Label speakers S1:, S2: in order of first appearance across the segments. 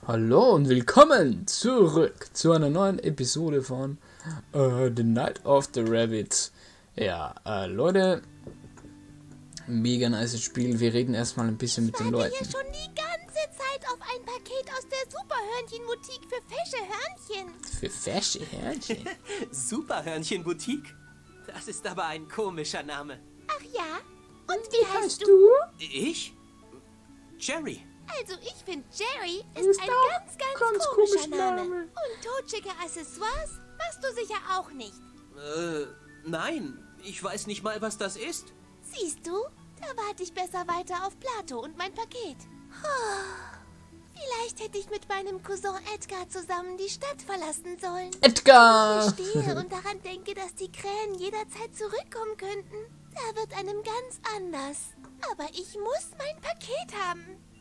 S1: Hallo und willkommen zurück zu einer neuen Episode von The Night of the Rabbits. Ja, Leute, mega nice Spiel. Wir reden erstmal ein bisschen mit den Leuten.
S2: Ich warte hier schon die ganze Zeit auf ein Paket aus der Superhörnchen-Boutique für fesche Hörnchen.
S1: Für fesche Hörnchen?
S3: Superhörnchen-Boutique? Das ist aber ein komischer Name.
S2: Ach ja? Und wie heißt du?
S3: Ich? Jerry.
S2: Also ich finde Jerry ist ein ganz komischer Name. Und totschicke Accessoires machst du sicher auch nicht.
S3: Nein. Ich weiß nicht mal, was das ist.
S2: Siehst du? Da warte ich besser weiter auf Plato und mein Paket. Vielleicht hätte ich mit meinem Cousin Edgar zusammen die Stadt verlassen sollen.
S1: Edgar!
S2: Ich stehe und daran denke, dass die Krähen jederzeit zurückkommen könnten. Da wird einem ganz anders. Aber ich muss mein Paket haben.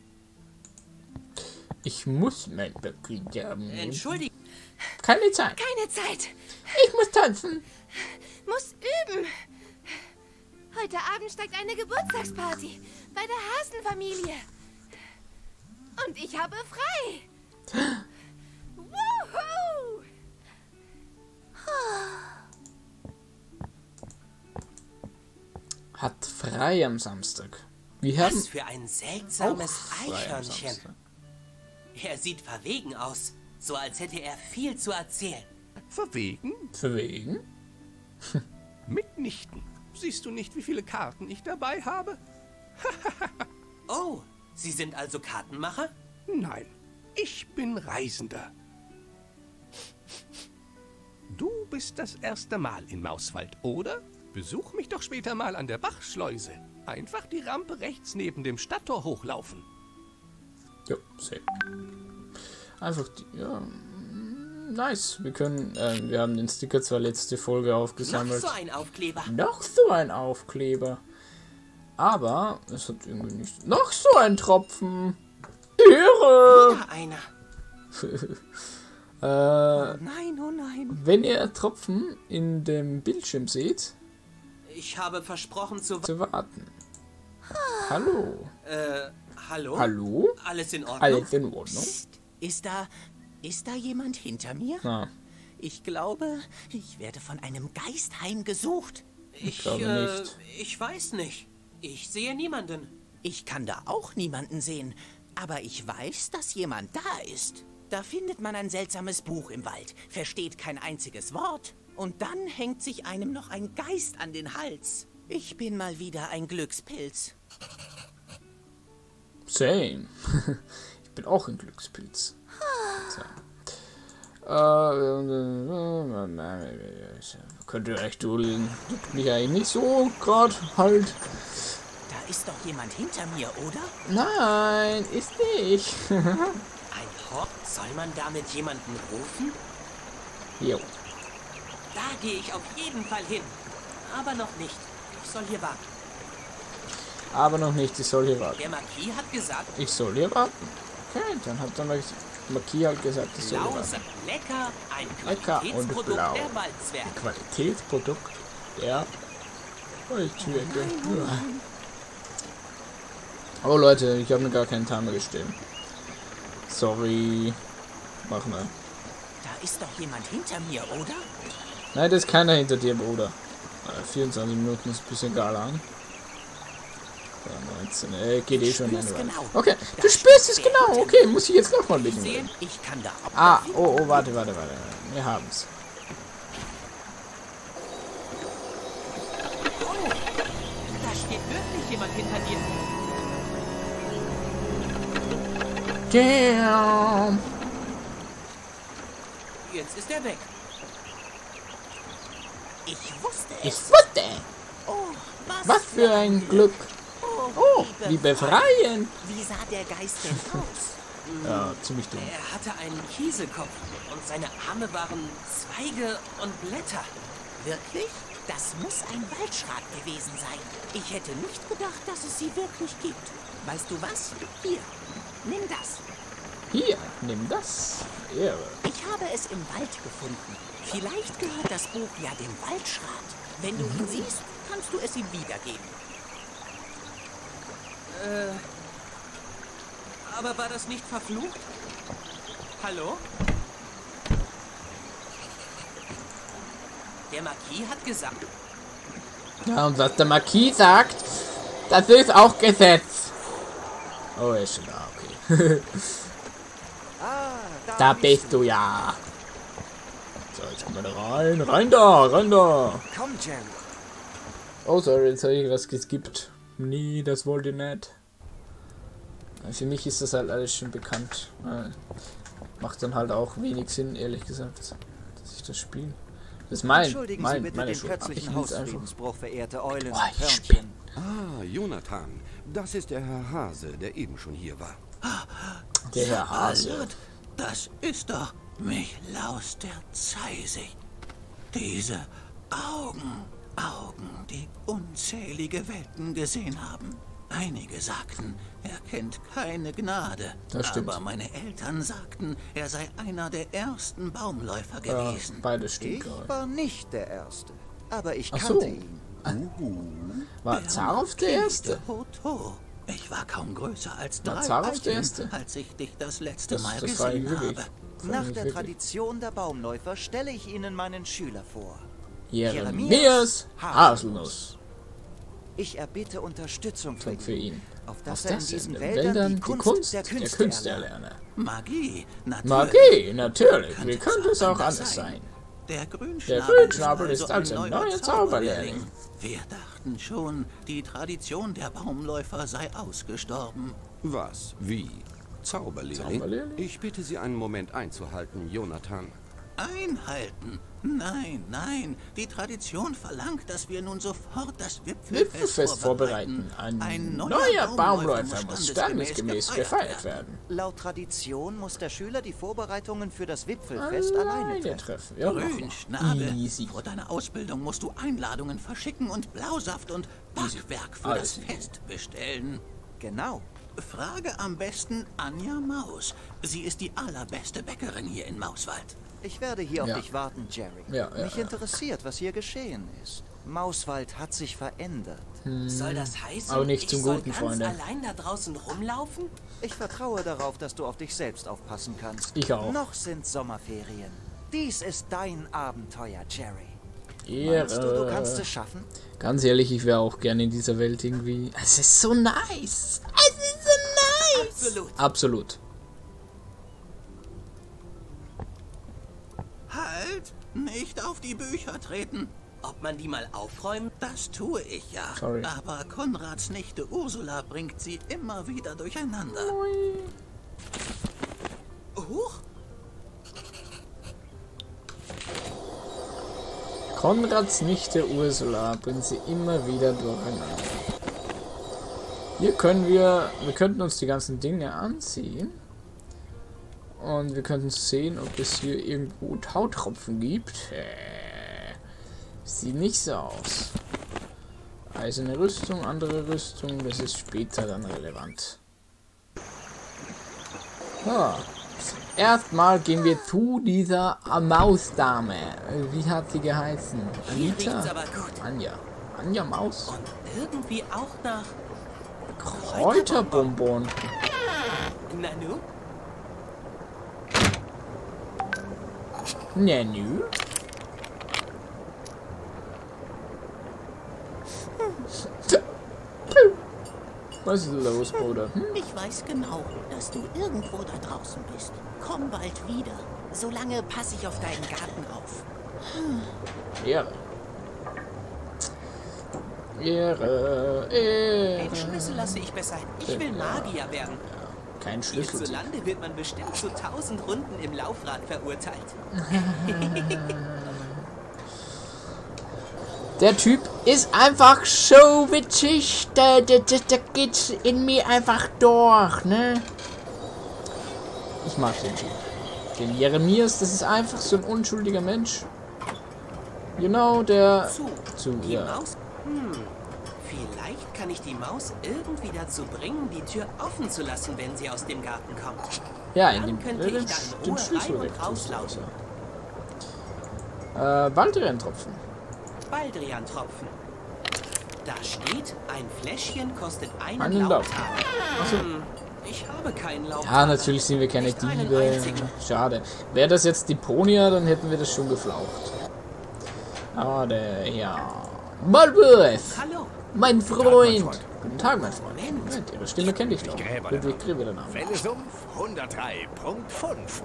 S1: Ich muss mein Paket haben.
S3: Entschuldigung.
S1: Keine Zeit.
S2: Keine Zeit.
S1: Ich muss tanzen.
S2: Muss üben. Heute Abend steigt eine Geburtstagsparty bei der Hasenfamilie. Und ich habe frei. Woohoo!
S1: Hat frei am Samstag. Wir haben
S3: Was für ein seltsames
S1: frei am
S3: Eichhörnchen.
S1: Samstag.
S3: Er sieht verwegen aus. So als hätte er viel zu erzählen.
S4: Verwegen?
S1: Für wegen?
S4: Mitnichten. Siehst du nicht, wie viele Karten ich dabei habe?
S3: Oh, Sie sind also Kartenmacher?
S4: Nein, ich bin Reisender. Du bist das erste Mal in Mauswald, oder? Besuch mich doch später mal an der Bachschleuse. Einfach die Rampe rechts neben dem Stadttor hochlaufen.
S1: Jo, safe. Einfach, ja, nice. Wir können, wir haben den Sticker zwar letzte Folge
S3: Noch
S1: aufgesammelt.
S3: so ein Aufkleber.
S1: Noch so ein Aufkleber. Aber es hat irgendwie nicht. Noch so ein Tropfen. Irre!
S3: Wieder einer.
S4: Nein, oh nein.
S1: Wenn ihr Tropfen in dem Bildschirm seht,
S3: Ich habe versprochen zu...
S1: zu warten. Hallo.
S3: Hallo?
S1: Hallo?
S3: Alles in Ordnung?
S1: Alles in Ordnung?
S5: Ist da jemand hinter mir?
S1: Na,
S5: Ich glaube, ich werde von einem Geist heimgesucht.
S3: Ich
S1: glaube nicht.
S3: Ich weiß nicht. Ich sehe niemanden.
S5: Ich kann da auch niemanden sehen, aber ich weiß, dass jemand da ist. Da findet man ein seltsames Buch im Wald, versteht kein einziges Wort und dann hängt sich einem noch ein Geist an den Hals. Ich bin mal wieder ein Glückspilz.
S1: same. Ich bin auch ein Glückspilz. So. Könnt ihr echt dulden. Juckt mich eigentlich nicht so gerade halt.
S5: Da ist doch jemand hinter mir, oder?
S1: Nein, ist nicht.
S3: Ein Hort? Soll man damit jemanden rufen?
S1: Jo.
S3: Da gehe ich auf jeden Fall hin. Aber noch nicht. Ich soll hier warten.
S1: Aber noch nicht, ich soll hier warten.
S3: Der Marquis hat gesagt,
S1: Ich soll hier warten. Okay, dann hat der Marquis halt gesagt, ich soll hier
S3: blau
S1: warten.
S3: sagt lecker, ein
S1: Lecker und
S3: Qualitätsprodukt
S1: blau.
S3: der Waldzwerge.
S1: Qualitätsprodukt der Holzwerke. Ja. Oh Leute, ich habe mir gar keinen Timer gestellt. Sorry. Mach mal.
S5: Da ist doch jemand hinter mir, oder?
S1: Nein, da ist keiner hinter dir, Bruder. 24 Minuten ist ein bisschen egal an. 19, geht eh schon
S5: spür's
S1: eine Weile.
S5: genau.
S1: Okay,
S5: Da
S1: du spürst es
S5: steht wer
S1: genau.
S5: hinter
S1: Okay, muss ich jetzt nochmal
S3: Ich
S1: blicken.
S3: sehe,
S5: Ich kann da auch
S1: Ah,
S5: finden.
S1: oh, warte. Wir haben's.
S3: oh, da steht wirklich jemand hinter dir.
S1: Damn.
S3: Jetzt ist er weg.
S5: Ich wusste
S1: Ich
S5: es.
S1: wusste.
S5: Oh,
S1: Was für ein Glück. Oh, wie befreiend.
S5: Wie sah der Geist denn aus?
S1: Ja, ziemlich dumm.
S3: Er hatte einen Kieselkopf und seine Arme waren Zweige und Blätter.
S5: Wirklich? Das muss ein Waldschrat gewesen sein. Ich hätte nicht gedacht, dass es sie wirklich gibt. Weißt du was? Hier, nimm das.
S1: Hier, nimm das. Ehre.
S5: Ich habe es im Wald gefunden. Vielleicht gehört das Buch ja dem Waldschrat. Wenn du ihn siehst, kannst du es ihm wiedergeben.
S3: Aber war das nicht verflucht? Hallo? Der Marquis hat gesagt...
S1: Ja, und was der Marquis sagt, das ist auch Gesetz. Oh, er ist schon da, okay. Da bist du ja. So, jetzt kommen wir da rein. Rein da.
S6: Komm, Jerry.
S1: Oh, sorry, jetzt habe ich was geskippt. Nee, das wollte ich nicht. Für mich ist das halt alles schon bekannt. Macht dann halt auch wenig Sinn, ehrlich gesagt, dass ich das spiele. Das ist
S6: Entschuldigen Sie bitte
S1: meine
S6: den
S1: Schuld.
S6: plötzlichen
S1: Ich will's einfach.
S6: Hausfriedensbruch, verehrte Eulen
S1: Boah,
S6: und
S1: ich
S6: Hörnchen.
S7: Ah, Jonathan. Das ist der Herr Hase, der eben schon hier war.
S1: Der Herr Hase.
S5: Albert, das ist doch Miklaus der Zeisig. Diese Augen, die unzählige Welten gesehen haben. Einige sagten, er kennt keine Gnade.
S1: Das stimmt.
S5: Aber meine Eltern sagten, er sei einer der ersten Baumläufer
S1: Ja,
S5: gewesen.
S1: beides stimmt.
S6: Ich
S1: glaube
S6: war nicht der Erste, aber ich
S1: Ach so.
S6: kannte ihn.
S1: War Zaroff der Erste?
S5: Hoto. Ich war kaum größer als
S1: War
S5: 3
S1: Zaroff der
S5: Eichen,
S1: Erste?
S5: als ich dich das letzte
S1: Das
S5: Mal
S1: war ich
S5: gesehen
S1: wirklich.
S5: habe.
S6: Nach der Tradition der Baumläufer stelle ich Ihnen meinen Schüler vor.
S1: Jeremias Haselnuss.
S6: Ich erbitte Unterstützung
S1: Für ihn.
S6: auf
S1: Auf
S6: dass er in
S1: das
S6: diesen
S1: in den
S6: Wäldern
S1: Wäldern
S6: die Kunst der Künste erlernt.
S1: erlerne.
S5: Magie, natürlich.
S1: Magie, natürlich. Wie könnte es auch anders sein?
S5: Der
S1: Der
S5: Grünschnabel
S1: Grünschnabel ist also ein neuer Zauberlehrling.
S5: Wir dachten schon, die Tradition der Baumläufer sei ausgestorben.
S7: Was? Wie? Zauberlehrling?
S1: Zauberlehrling?
S7: Ich bitte Sie einen Moment einzuhalten, Jonathan.
S5: Einhalten? Nein. Die Tradition verlangt, dass wir nun sofort das
S1: Wipfelfest vorbereiten. Ein neuer Baumläufer muss standesgemäß gefeiert werden.
S6: Laut Tradition muss der Schüler die Vorbereitungen für das Wipfelfest alleine treffen.
S1: treffen. Ja,
S5: Grünschnabel,
S1: easy.
S5: vor deiner Ausbildung musst du Einladungen verschicken und Blausaft und Backwerk für
S1: Alles
S5: das
S1: easy.
S5: Fest bestellen.
S6: Genau.
S5: Frage am besten Anja Maus. Sie ist die allerbeste Bäckerin hier in Mauswald.
S6: Ich werde hier auf
S1: Ja.
S6: dich warten, Jerry.
S1: Ja,
S6: Mich interessiert, was hier geschehen ist. Mauswald hat sich verändert.
S3: Soll das heißen,
S1: Aber nicht
S3: ich
S1: zum
S3: soll
S1: Guten,
S3: ganz
S1: Freunde.
S3: allein da draußen rumlaufen?
S6: Ich vertraue darauf, dass du auf dich selbst aufpassen kannst.
S1: Ich auch.
S6: Noch sind Sommerferien. Dies ist dein Abenteuer, Jerry.
S1: Ehre.
S6: Meinst du kannst es schaffen?
S1: Ganz ehrlich, ich wäre auch gerne in dieser Welt irgendwie. Es ist so nice. Es ist so nice.
S3: Absolut.
S1: Absolut.
S5: Halt! Nicht auf die Bücher treten.
S3: Ob man die mal aufräumen?
S5: Das tue ich ja.
S1: Sorry.
S5: Aber Konrads Nichte Ursula bringt sie immer wieder durcheinander.
S3: Huch,
S1: Konrads Nichte Ursula bringt sie immer wieder durcheinander. Hier können wir könnten uns die ganzen Dinge anziehen. Und wir könnten sehen, ob es hier irgendwo Tautropfen gibt. Sieht nicht so aus. Eiserne Rüstung, andere Rüstung, das ist später dann relevant. Ja. Erstmal gehen wir zu dieser Mausdame. Wie hat sie geheißen?
S3: hier
S1: Anita?
S3: riecht's aber gut.
S1: Anja. Anja Maus.
S3: Und irgendwie auch nach...
S1: Kräuterbonbon.
S3: Nanu?
S1: Nanu? Was ist los, Bruder?
S5: Ich weiß genau, dass du irgendwo da draußen bist. Komm bald wieder. Solange passe ich auf deinen Garten auf.
S1: Ehre. Ehre.
S3: Den
S1: Ehre.
S3: Schlüssel lasse ich besser. Ich will Magier werden.
S1: Kein Schlüssel.
S3: Hierzulande wird man bestimmt zu 1000 Runden im Laufrad verurteilt.
S1: Der Typ ist einfach so witzig. Da geht in mir einfach durch, ne? Ich mag den Typ. Den Jeremias, das ist einfach so ein unschuldiger Mensch. Genau, der...
S3: Die
S1: ja.
S3: Maus? Vielleicht kann ich die Maus irgendwie dazu bringen, die Tür offen zu lassen, wenn sie aus dem Garten kommt.
S1: Ja,
S3: Dann
S1: in
S3: könnte
S1: den
S3: ich da in
S1: den
S3: Ruhe
S1: Schlüssel
S3: rein und
S1: weg.
S3: rauslaufen.
S1: Baldrian-Tropfen.
S3: Baldrian-Tropfen. Da steht, ein Fläschchen kostet einen
S1: Einen Lauf.
S3: Lauftaler.
S1: Achso.
S3: Ich habe keinen Laufradar.
S1: Ja, natürlich sind wir keine
S3: Nicht einen
S1: Diebe.
S3: einzigen.
S1: Schade. Wäre das jetzt Deponia, dann hätten wir das schon geflaucht. Ah, der, ja. Malworth!
S3: Hallo.
S1: Mein Freund! Guten Tag, mein Freund.
S3: Moment.
S1: Moment, Ihre Stimme kenne ich doch.
S4: Gräber
S1: Ludwig Gräber, der Name.
S4: Fellesumpf 103.5.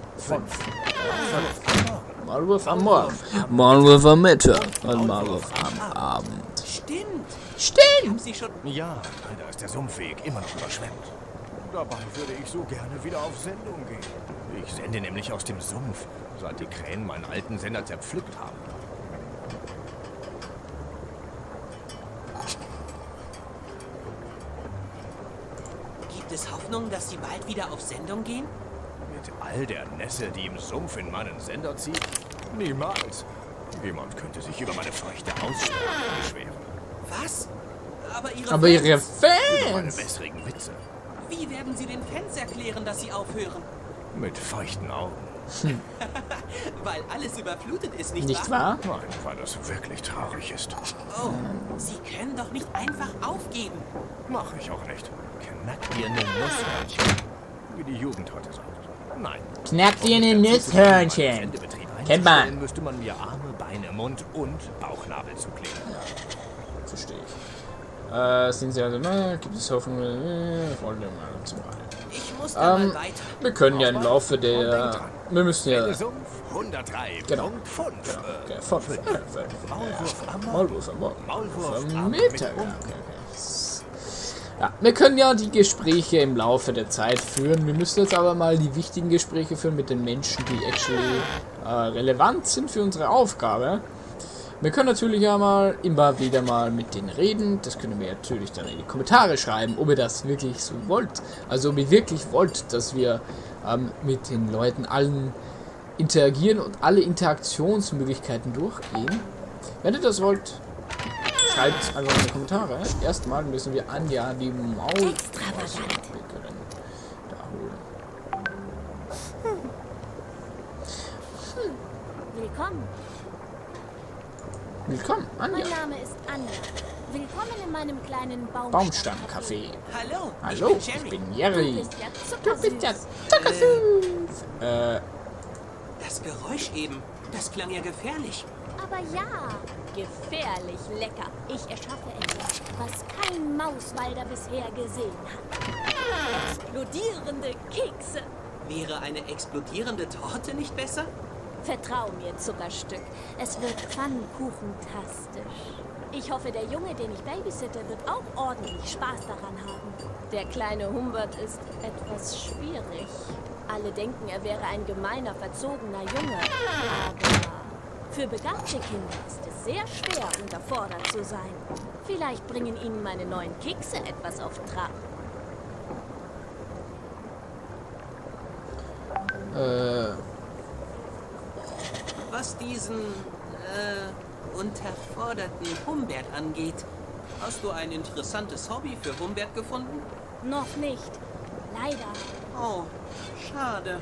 S1: Malworth am Morgen. Malworth am Mittag. Und Malworth am Abend.
S3: Stimmt.
S1: Stimmt!
S3: Haben Sie schon...
S4: Ja, leider ist der Sumpfweg immer noch überschwemmt. Dabei würde ich so gerne wieder auf Sendung gehen. Ich sende nämlich aus dem Sumpf, seit die Krähen meinen alten Sender zerpflückt haben.
S3: Gibt es Hoffnung, dass Sie bald wieder auf Sendung gehen?
S4: Mit all der Nässe, die im Sumpf in meinen Sender zieht? Niemals. Jemand könnte sich über meine feuchte Aussprache beschweren.
S3: Was? Aber
S1: Aber ihre
S3: Fans?
S4: Über meine
S1: Fans!
S4: wässrigen Witze.
S3: Wie werden Sie den Fans erklären, dass Sie aufhören?
S4: Mit feuchten Augen.
S3: Weil alles überflutet ist, nicht,
S1: Nicht
S3: wahr?
S1: wahr?
S4: Nein, weil das wirklich traurig ist.
S3: Oh, Sie können doch nicht einfach aufgeben.
S4: Mach ich auch nicht. Knack dir eine Nusshörnchen. Wie die Jugend heute sagt. Nein.
S1: Knack dir eine Nusshörnchen.
S4: Sendebetrieb
S1: Kennt man.
S4: einzustellen, müsste man mir Arme, Beine, Mund und Bauchnabel zukleben.
S1: Verstehe ich. Sind sie also, gibt es Hoffnung, wollen wir mal zum Beispiel.
S3: Ich muss da mal weiter.
S1: Wir können ja im Laufe der, wir müssen ja,
S4: Sumpf 103.5.
S1: Genau. okay, von Maulwurf am Morgen.
S4: Maulwurf
S1: Am
S4: am
S1: Mittag. Okay. Ja, wir können ja die Gespräche im Laufe der Zeit führen. Wir müssen jetzt aber mal die wichtigen Gespräche führen mit den Menschen, die actually relevant sind für unsere Aufgabe. Wir können natürlich ja mal immer wieder mal mit denen reden. Das können wir natürlich dann in die Kommentare schreiben, ob ihr das wirklich so wollt. Also ob ihr wirklich wollt, dass wir mit den Leuten allen interagieren und alle Interaktionsmöglichkeiten durchgehen. Wenn ihr das wollt, schreibt es einfach in die Kommentare. Erstmal müssen wir Anja die Maul da holen.
S8: Willkommen.
S1: Willkommen, Anja.
S8: Mein Name ist Anja. Willkommen in meinem kleinen
S1: Baumstammcafé.
S3: Hallo,
S1: Hallo,
S3: ich bin
S1: ich
S3: Jerry.
S1: bin
S8: Du
S1: Jerry.
S8: bist ja
S1: Du bist ja
S8: zuckersüß.
S1: zuckersüß.
S3: Das Geräusch eben, das klang ja gefährlich.
S8: Aber ja, gefährlich lecker. Ich erschaffe etwas, was kein Mauswalder bisher gesehen hat. Explodierende Kekse.
S3: Wäre eine explodierende Torte nicht besser?
S8: Vertrau mir, Zuckerstück. Es wird pfannkuchentastisch. Ich hoffe, der Junge, den ich babysitte, wird auch ordentlich Spaß daran haben. Der kleine Humbert ist etwas schwierig. Alle denken, er wäre ein gemeiner, verzogener Junge. Aber für begabte Kinder ist es sehr schwer, unterfordert zu sein. Vielleicht bringen Ihnen meine neuen Kekse etwas auf Trab.
S3: Was diesen, unterforderten Humbert angeht, hast du ein interessantes Hobby für Humbert gefunden?
S8: Noch nicht. Leider.
S3: Oh, schade.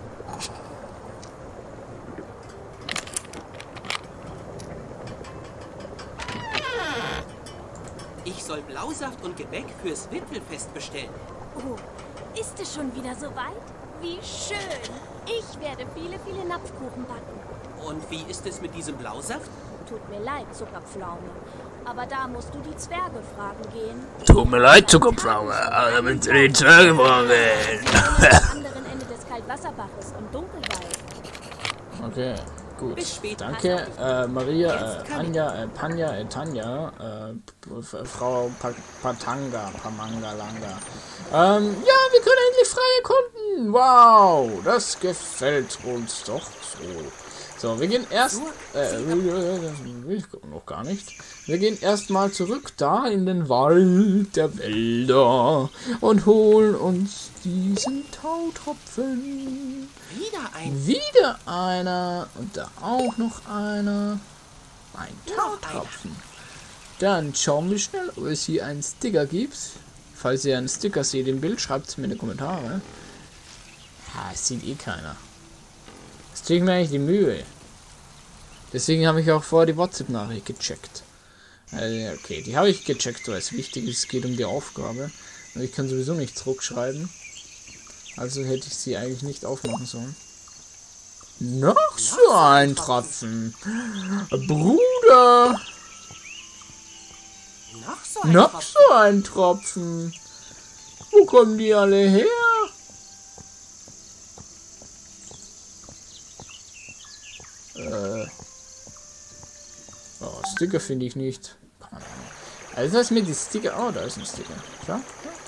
S3: Ich soll Blausaft und Gebäck fürs Wipfelfest bestellen.
S8: Oh, ist es schon wieder so weit? Wie schön. Ich werde viele, viele Napfkuchen backen.
S3: Und wie ist es mit diesem Blausaft?
S8: Tut mir leid, Zuckerpflaume. Aber da musst du die Zwerge fragen gehen.
S1: Tut mir leid, Zuckerpflaume, aber da müsst ihr die Zwerge fragen.
S8: Am anderen Ende des Kaltwasserbaches im Dunkelwald.
S1: Okay, gut.
S3: Bis später.
S1: Danke, Maria, Anja, Panja, Tanja, Frau Patanga, Pamangalanga. Ja, wir können endlich frei erkunden. Wow, das gefällt uns doch so. So, wir gehen erst, noch gar nicht. Wir gehen erstmal zurück da in den Wald der Wälder und holen uns diesen Tautropfen. Wieder einer und da auch noch einer. Ein Tautropfen. Dann schauen wir schnell, ob es hier einen Sticker gibt. Falls ihr einen Sticker seht im Bild, schreibt es mir in die Kommentare. Ja, es sieht eh keiner. Das tue ich mir eigentlich die Mühe. Deswegen habe ich auch vorher die WhatsApp-Nachricht gecheckt. Okay, die habe ich gecheckt, weil es wichtig ist, es geht um die Aufgabe. Ich kann sowieso nicht zurückschreiben. Also hätte ich sie eigentlich nicht aufmachen sollen. Noch so ein Tropfen. Bruder! Noch so ein Tropfen. Wo kommen die alle her? Oh, Sticker finde ich nicht. Keine Ahnung. Also das mit den Sticker. Oh, da ist ein Sticker. Schau.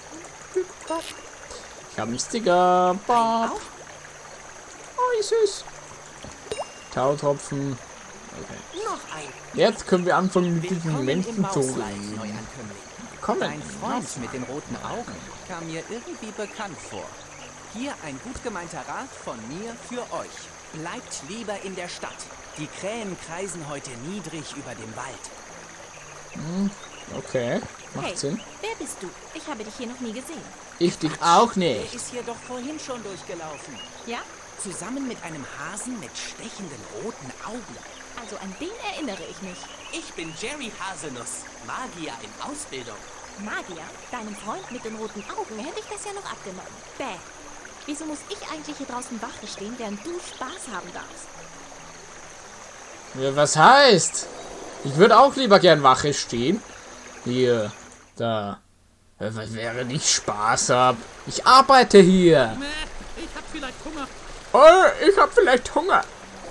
S1: Ich habe einen Sticker. Bob. Oh, wie süß. Tautropfen. Okay.
S5: Noch ein.
S1: Jetzt können wir anfangen mit diesen Menschen zu
S5: Neuankömmling.
S1: kommen.
S5: Dein Freund mit den roten Augen kam mir irgendwie bekannt vor. Hier ein gut gemeinter Rat von mir für euch. Bleibt lieber in der Stadt. Die Krähen kreisen heute niedrig über dem Wald.
S1: Okay, macht
S8: Hey,
S1: Sinn.
S8: wer bist du? Ich habe dich hier noch nie gesehen.
S1: Ich dich auch
S5: Der
S1: nicht.
S5: ist hier doch vorhin schon durchgelaufen.
S8: Ja?
S5: Zusammen mit einem Hasen mit stechenden roten Augen.
S8: Also an den erinnere ich mich.
S3: Ich bin Jerry Haselnuss, Magier in Ausbildung.
S8: Magier, deinem Freund mit den roten Augen hätte ich das ja noch abgenommen. Bäh. Wieso muss ich eigentlich hier draußen Wache stehen, während du Spaß haben darfst?
S1: Ja, was heißt? Ich würde auch lieber gern Wache stehen. Hier, da. Was wäre nicht Spaß hab? Ich arbeite hier.
S9: Ich hab vielleicht Hunger.
S1: Oh, ich hab vielleicht Hunger.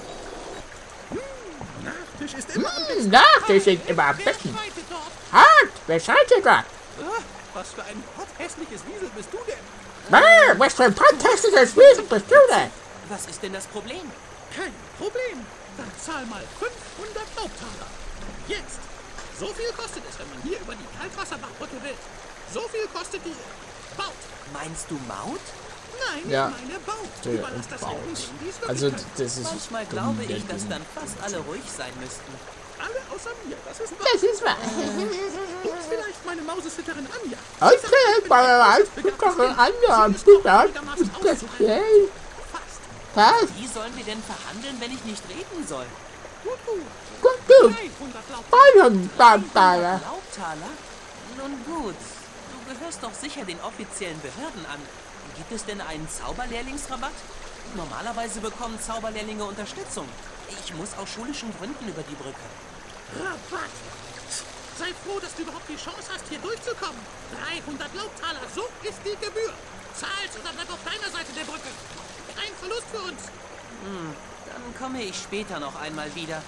S9: Nachtisch ist immer am besten.
S1: Nachtisch ist immer am
S9: Wer
S1: besten.
S9: schreitet dort?
S1: Halt, wer schaltet da?
S9: Was für ein hässliches Wiesel bist du denn?
S1: Was für ein fantastisches Wesen bist du denn?
S3: Was ist denn das Problem?
S9: Kein Problem. Dann zahl mal 500 Laubtaler. Jetzt. So viel kostet es, wenn man hier über die Kaltwasserbachbrücke will. So viel kostet die Baut.
S3: Meinst du Maut?
S9: Nein,
S1: Ja.
S9: ich meine Baut.
S1: Der
S9: Überlass das
S1: Baut.
S9: irgendwem, die es wirklich
S1: Also,
S9: können.
S1: das ist.
S3: Manchmal
S1: dumm,
S3: glaube
S1: der
S3: ich, dass
S1: Ding.
S3: dann fast alle ruhig sein müssten.
S9: Alle außer mir. Das ist wahr.
S1: Das ist wahr.
S9: Und vielleicht meine Mausesitterin Anja.
S1: Okay, mal gucken, Anja, das
S9: Fast.
S1: passt.
S3: Wie sollen wir denn verhandeln, wenn ich nicht reden soll?
S9: Gut, gut.
S1: Gut, gut.
S9: 300
S1: Laubtaler.
S3: Laubtaler? Nun gut. Du gehörst doch sicher den offiziellen Behörden an. Gibt es denn einen Zauberlehrlingsrabatt? Normalerweise bekommen Zauberlehrlinge Unterstützung. Ich muss aus schulischen Gründen über die Brücke.
S9: Rabatt. Sei froh, dass du überhaupt die Chance hast, hier durchzukommen. 300 Laubtaler, so ist die Gebühr. Zahlst oder bleib auf deiner Seite der Brücke. Kein Verlust für uns.
S3: Dann komme ich später noch einmal wieder.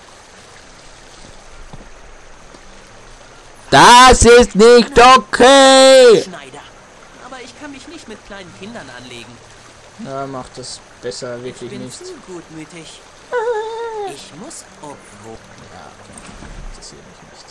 S1: Das ist nicht okay.
S3: Schneider. Aber ich kann mich nicht mit kleinen Kindern anlegen.
S1: Ja, macht das besser
S3: Ich
S1: wirklich
S3: bin
S1: nicht.
S3: zu gutmütig. Ich muss obwohl.
S1: Das hier nicht.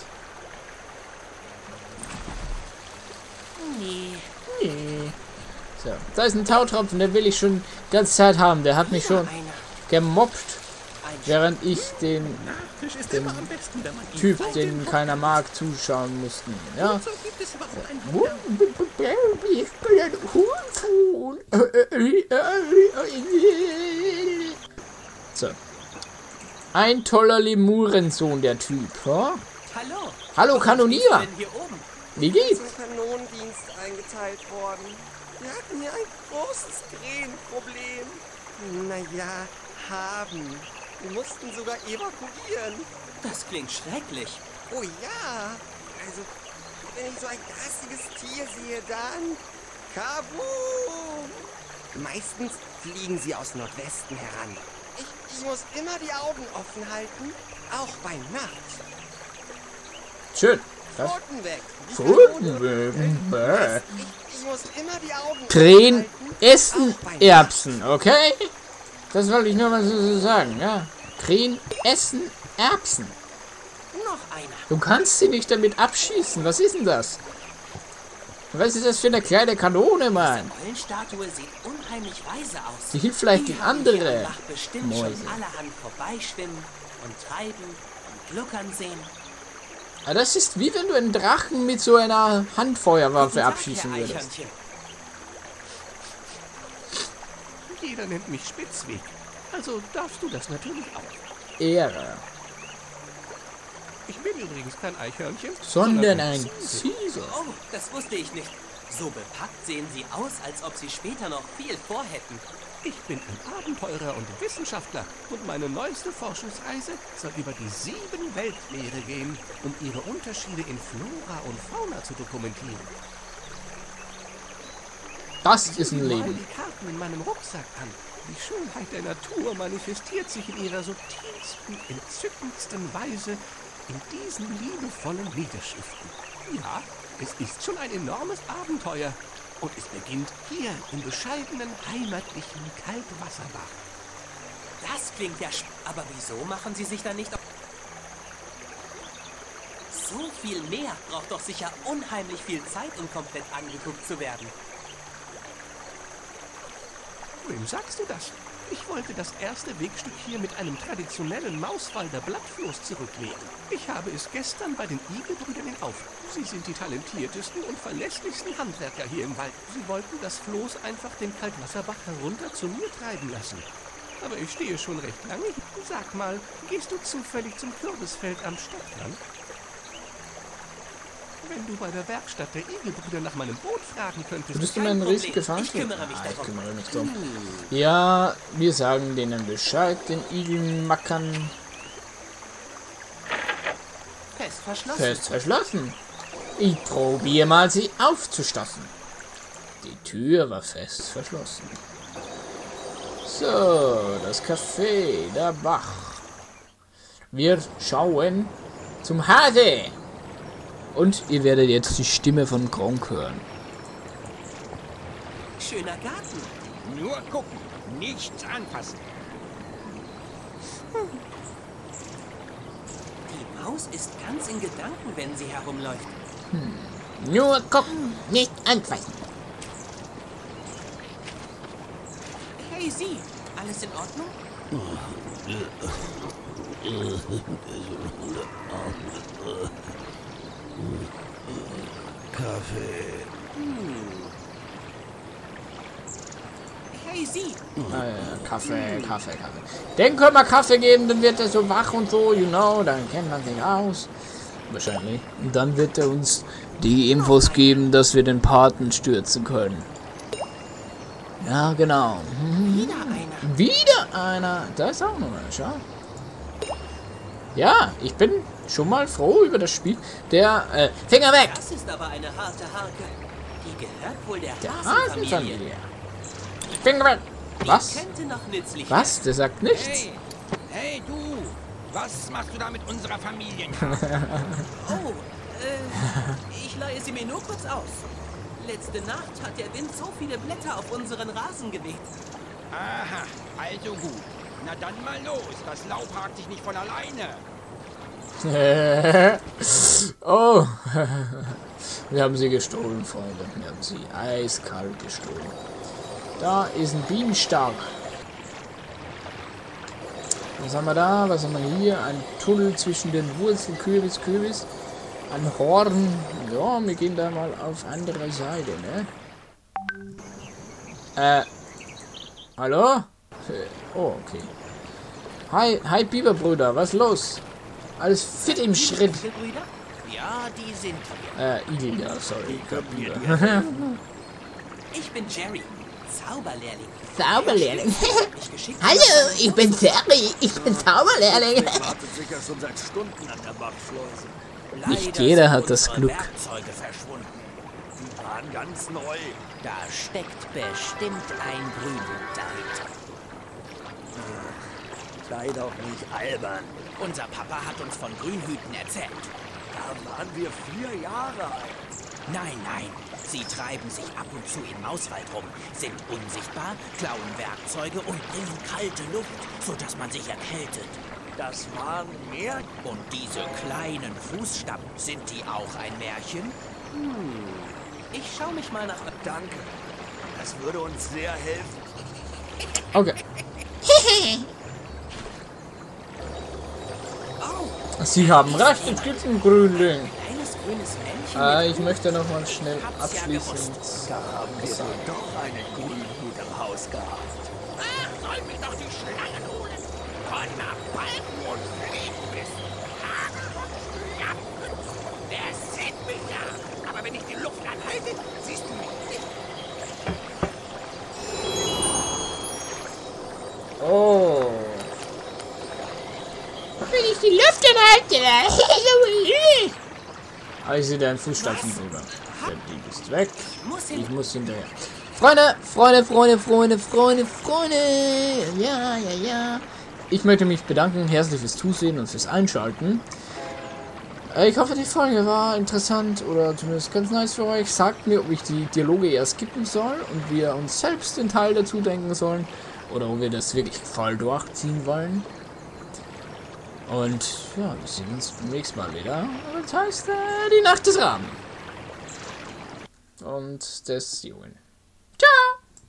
S3: Nee.
S1: Nee. So, da ist ein Tautropfen, der will ich schon die ganze Zeit haben. Der hat mich schon
S3: Einer.
S1: gemobbt,
S3: Ein
S1: während ich den
S9: Nachtisch ist immer am besten, wenn man ihn
S1: Typ,
S9: auf
S1: den keiner mag, zuschauen mussten. Ja.
S9: So gibt es überhaupt ein
S1: Ich bin ein Huhn. So. Ein toller Lemurensohn, der Typ. Ja?
S3: Hallo.
S1: Hallo,
S3: Was
S1: Kanonier.
S3: ist denn hier oben?
S1: Wie geht's?
S10: Zum Kanonendienst eingeteilt worden. Wir hatten hier ein großes Krähenproblem. Naja, haben. Wir mussten sogar evakuieren.
S3: Das klingt schrecklich.
S10: Oh ja. Also, wenn ich so ein garstiges Tier sehe, dann... Kaboom! Meistens fliegen sie aus Nordwesten heran. Ich muss immer die Augen offen halten, auch bei Nacht.
S1: Schön. Was?
S10: Pfoten weg. Die
S1: Pfoten weg.
S10: Ich muss immer die Augen
S1: Krähen
S10: offen halten,
S1: essen
S10: auch bei Nacht.
S1: Erbsen, okay? Das wollte ich nur mal so sagen, ja. Krähen essen Erbsen.
S3: Noch einer.
S1: Du kannst sie nicht damit abschießen. Was ist denn das? Was ist das für eine kleine Kanone, Mann?
S3: Die Eulenstatue sieht unheimlich weise aus.
S1: Die hilft vielleicht
S3: Die
S1: gegen
S3: haben wir
S1: andere
S3: am Bach bestimmt
S1: Mäuse.
S3: schon allerhand vorbeischwimmen und treiben und gluckern sehen.
S1: Ja, das ist wie wenn du einen Drachen mit so einer Handfeuerwaffe
S3: Guten Tag,
S1: abschießen
S3: Herr
S1: würdest.
S3: Eichhörnchen.
S4: Jeder nennt mich Spitzweg. Also darfst du das natürlich auch.
S1: Ehre.
S4: Ich bin übrigens kein Eichhörnchen,
S1: Sondern ein Caesar.
S3: Oh, das wusste ich nicht. So bepackt sehen sie aus, als ob sie später noch viel vorhätten.
S11: Ich bin ein Abenteurer und Wissenschaftler und meine neueste Forschungsreise soll über die 7 Weltmeere gehen, um ihre Unterschiede in Flora und Fauna zu dokumentieren.
S1: Das ist ein
S11: Sieh mal
S1: Leben.
S11: die Karten in meinem Rucksack an. Die Schönheit der Natur manifestiert sich in ihrer subtilsten, entzückendsten Weise in diesen liebevollen Niederschriften. Ja, es ist schon ein enormes Abenteuer. Und es beginnt hier im bescheidenen, heimatlichen Kaltwasserbach.
S3: Das klingt ja aber wieso machen sie sich dann nicht auf... So viel mehr braucht doch sicher unheimlich viel Zeit, um komplett angeguckt zu werden.
S11: Wem sagst du das? Ich wollte das erste Wegstück hier mit einem traditionellen Mauswalder Blattfloß zurücklegen. Ich habe es gestern bei den Igelbrüdern in Auftrag. Sie sind die talentiertesten und verlässlichsten Handwerker hier im Wald. Sie wollten das Floß einfach den Kaltwasserbach herunter zu mir treiben lassen. Aber ich stehe schon recht lange hier. Sag mal, gehst du zufällig zum Kürbisfeld am Stadtrand? Wenn du bei der Werkstatt der Igelbrüder nach meinem Boot fragen könntest...
S1: Würdest du mir einen riesig gefallen? Ich kümmere mich darum. Ja, wir sagen denen Bescheid, den Igelmackern.
S3: Fest verschlossen.
S1: Fest verschlossen. Ich probiere mal, sie aufzustoßen. Die Tür war fest verschlossen. So, das Café, der Bach. Wir schauen zum Hase. Und ihr werdet jetzt die Stimme von Gronk hören.
S3: Schöner Garten.
S12: Nur gucken, nichts anfassen.
S3: Die Maus ist ganz in Gedanken, wenn sie herumläuft.
S1: Nur gucken, nicht anfassen.
S3: Hey, Sie, alles in Ordnung?
S11: Kaffee.
S3: Hey, Sie.
S1: Kaffee. Den können wir Kaffee geben, dann wird er so wach und so, you know, dann kennt man sich aus. Wahrscheinlich. Und dann wird er uns die Infos geben, dass wir den Paten stürzen können. Ja, genau. Wieder einer. Da ist auch noch einer, schau. Ja, ich bin schon mal froh über das Spiel. Der, Finger weg!
S3: Das ist aber eine harte Harke. Die gehört wohl der
S1: Hasenfamilie.
S3: Hasenfamilie.
S1: Finger weg! Was?
S3: Könnte noch nützlich
S1: Was? Der sagt nichts.
S12: Hey, du! Was machst du da mit unserer Familie?
S3: Oh, ich leihe sie mir nur kurz aus. Letzte Nacht hat der Wind so viele Blätter auf unseren Rasen geweht.
S12: Aha, also gut. Na dann mal los. Das Laub hakt sich nicht von alleine.
S1: Oh. Wir haben sie gestohlen, Freunde. Wir haben sie eiskalt gestohlen. Da ist ein Bienenstock. Was haben wir da? Was haben wir hier? Ein Tunnel zwischen den Wurzeln. Kürbis. Ein Horn. Ja, wir gehen da mal auf andere Seite, ne? Hallo? Oh, okay. Hi, Biberbrüder, was los? Alles fit im Schritt.
S5: Ja, die sind wir.
S1: Igel, ja, sorry.
S3: Ich bin Jerry, Zauberlehrling.
S13: Zauberlehrling? Hallo, ich bin Terry. Ich bin Zauberlehrling.
S4: Ich warte sicher schon seit Stunden an der Bachschleuse.
S1: Nicht jeder hat das Glück.
S5: Werkzeuge verschwunden.
S4: Die waren ganz neu.
S5: Da steckt bestimmt ein Grünhut dahinter.
S4: Sei doch nicht albern.
S5: Unser Papa hat uns von Grünhüten erzählt.
S4: Da waren wir 4 Jahre alt.
S5: Nein. Sie treiben sich ab und zu im Mauswald rum, sind unsichtbar, klauen Werkzeuge und bringen kalte Luft, sodass man sich erkältet.
S4: Das waren Märchen.
S5: Und diese kleinen Fußstapfen, sind die auch ein Märchen?
S3: Ich schaue mich mal nach...
S4: Danke. Das würde uns sehr helfen.
S1: Okay. Sie haben recht, es gibt einen Grünling.
S3: Kleines grünes Männchen.
S1: Ich möchte noch mal schnell abschließend.
S4: Da haben wir doch einen Grünhut im Haus gehabt.
S9: Soll mich doch die Schlangen holen. Donner, Balken und Fliegenbiss. Hagel und Schlappen. Der sieht mich ja. Aber
S12: aber wenn ich die Luft anhalte, siehst du mich nicht.
S1: Oh.
S13: Wenn ich die Luft anhalte.
S1: Ah, ich sehe deinen Fußstapfen drüber. Der Dieb ist weg. Ich muss hinterher. Freunde. Ja. Ich möchte mich bedanken, herzlich fürs Zusehen und fürs Einschalten. Ich hoffe, die Folge war interessant oder zumindest ganz nice für euch. Sagt mir, ob ich die Dialoge eher skippen soll und wir uns selbst den Teil dazu denken sollen oder ob wir das wirklich voll durchziehen wollen. Und ja, wir sehen uns beim nächsten Mal wieder. Das heißt, die Nacht des Raben. Und des Jungen.